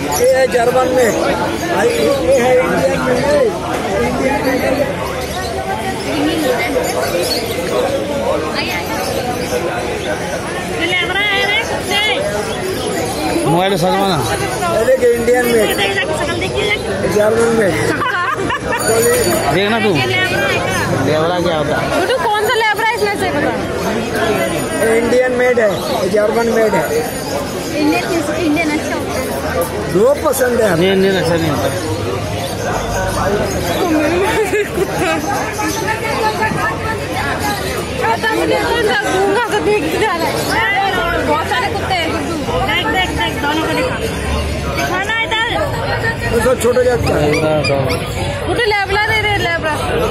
ये है जर्मन में, ये है इंडियन में। मोबाइल सजवाना देखिए इंडियन में, जर्मन में। देखना तू लेबरा क्या होता है। तो कौन सा लेबरा इसमें से बता। इंडियन मेड है, जर्मन मेड है। इंडियन अच्छा होता है, दो पसंद है हमें। इंडियन अच्छा नहीं होता। तो देख जा रहा है, बहुत सारे कुत्ते हैं गुड्डू। देख दोनों को दिखाना इधर। उसको छोटा जाता है। गुड्डू लेबरा दे दे, लेबरा।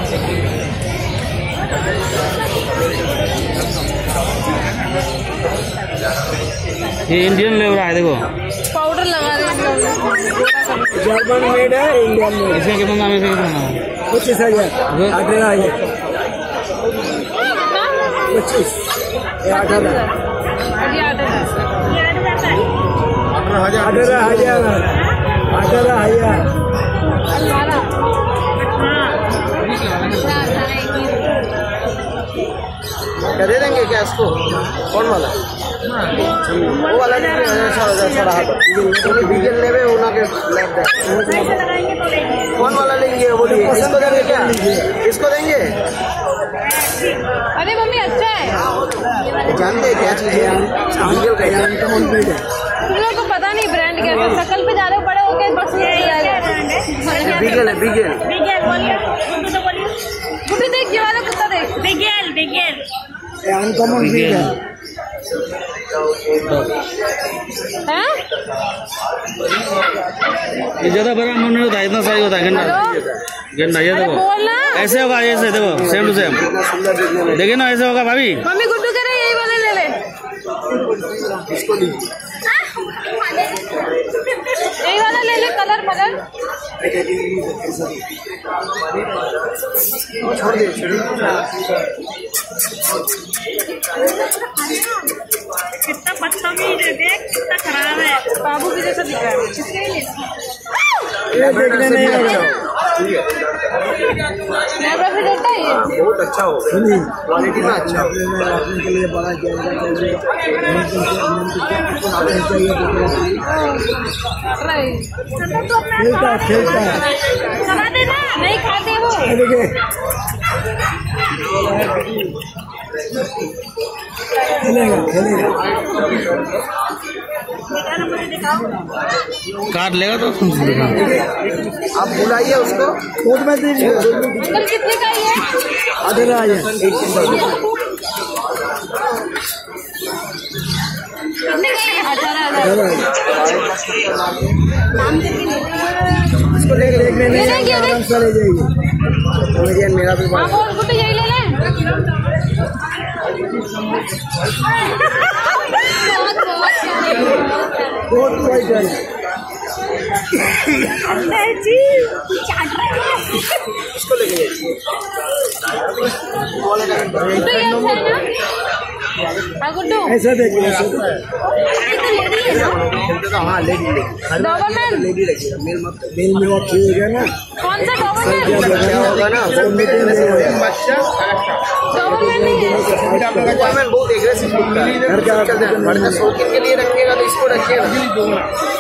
ये इंडियन लेबरा है, देखो पाउडर लगा दे। जर्मन मेड है, इंडियन मेड। इसका कितना नाम है, इसका कितना नाम है? 25,000, 18,000, 25, 18,000, 18,000। क्या दे देंगे क्या इसको? कौन वाला? वो वाला बीगल लेवे होना के। कौन वाला लेंगे बोलिए? इसको देंगे क्या? इसको देंगे? अरे मम्मी अच्छा है। जानते हैं क्या चीज है? बीगल का यार कंप्लीट है। तुम लोग को पता नहीं ब्रांड क्या है, शकल पे जा रहे हो, बड़े हो गए बस। बीगल है, बीगल। गुड्डू देख, ये वाला कुत्ता देख। बिगेल अनकॉमन ब्रीड है। ये ज्यादा बड़ा मन नहीं होता, इतना साइज होता है गंदा। ये देखो ऐसे होगा, ऐसे देखो सेम टू सेम। देखिए ना ऐसे होगा भाभी। मम्मी गुड्डू कह रहे यही वाले ले ले। यही वाला ले ले, कलर बदल। छोड़ दे, कितना बदतमीज है, देख कितना खराब है। बाबू की जैसा दिख रहा है। ये देखने नहीं लग रहा। लेबरा भी देता है ये। बहुत अच्छा हो, क्वालिटी में अच्छा हो। अपने के लिए बड़ा खेलता है। खा देना, नहीं खाते वो। खेलेगा। काट लेगा तो आप बुलाइए उसको, कोर्ट में दीजिए। कल कितने का ही है? 18,000। इसको लेके देखने नहीं आराम से ले जाइए। मेरा भी हाँ बोल गुड्डू, यही ले ले। बहुत वाइट है। इसको लेके जाइए। गुड्डू ऐसा देखिए। हाँ लेडी रखिएगा, मेल में वो खिएगा ना। कौन सा डॉबरमैन? क्या होगा ना, डॉबरमैन बहुत एग्रेसिव कुत्ता है। बढ़कर शौकीन के लिए रखिएगा तो इसको रखिएगा।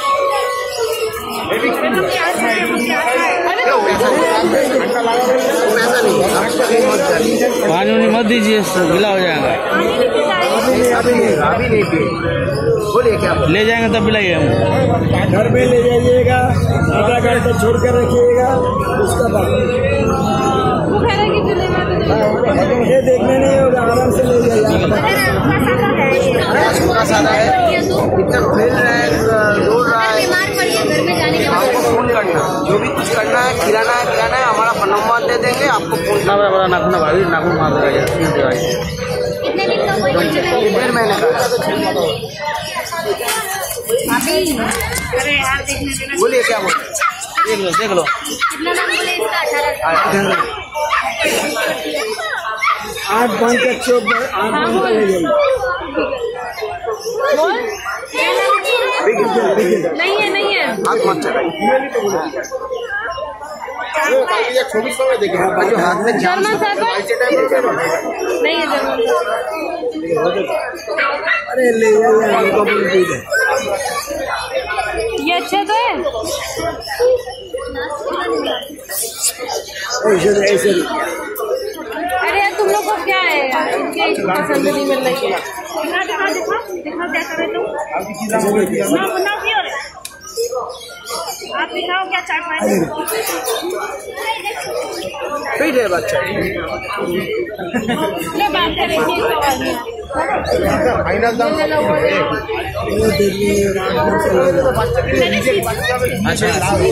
पानी मत दीजिए, गीला हो जाएगा। अभी नहीं पिए। बोलिए क्या ले जाएंगे तब पिलाइए हम। घर में ले जाइएगा, आधा घंटा छोड़ कर रखिएगा, उसका बाद ये देखने नहीं होगा, आराम से ले जाइएगा। सादा है, इतना खेल रहा है, दौड़ रहा है। आपको फोन करना, जो भी कुछ करना है, खिलाना है, हमारा नंबर दे देंगे आपको फोन। बड़ा नाखून भाभी, नाखून मार देगा। 1.5 महीने का। बोलिए क्या बोले? देख लो। कितना नाम बोले इसका? 8 बन के 8 बन का ले जाइए। नहीं है हाथ मत चलाइए। जो हाथ में जाम जर्मन शेफर्ड नहीं है जर्मन। अरे ले ये अच्छे तो है। अरे यार तुम लोग को क्या है यार, इनके पसंद नहीं मिल रही है। दिखा दिखा दिखा दिखा क्या करे तुम। बनाओ क्यों रे? आप दिखाओ क्या चाट पाएंगे। फिट है बच्चा। ले बात करेंगे फाइनल दाम अच्छा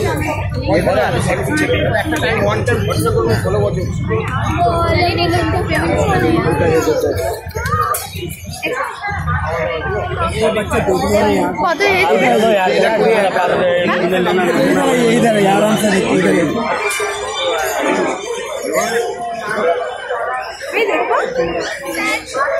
इधर आराम से इधर देखो